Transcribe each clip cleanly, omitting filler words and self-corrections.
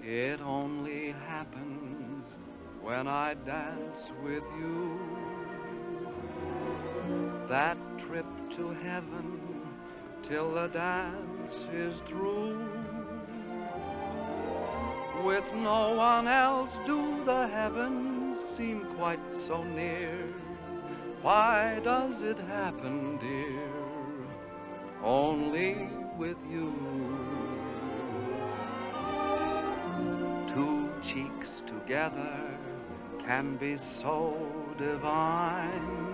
It only happens when I dance with you. That trip to heaven till the dance is through. With no one else do the heavens seem quite so near. Why does it happen, dear, only with you? Two cheeks together can be so divine,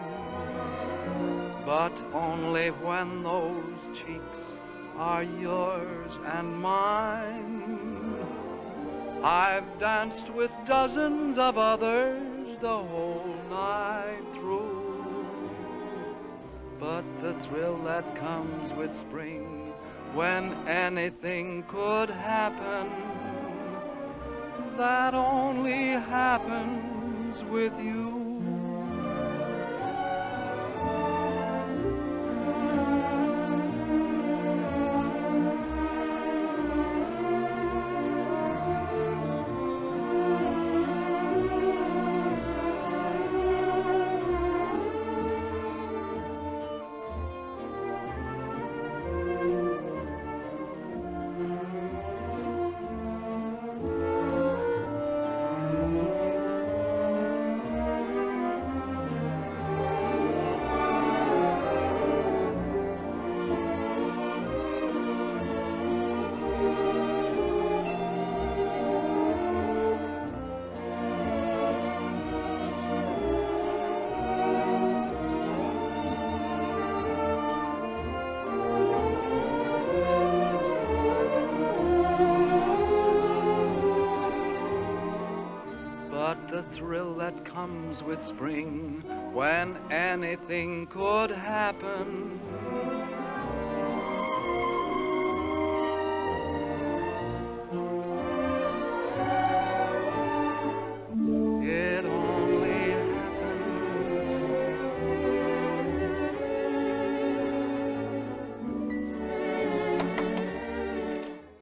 but only when those cheeks are yours and mine. I've danced with dozens of others the whole night through, but the thrill that comes with spring, when anything could happen, that only happens with you. But the thrill that comes with spring, when anything could happen,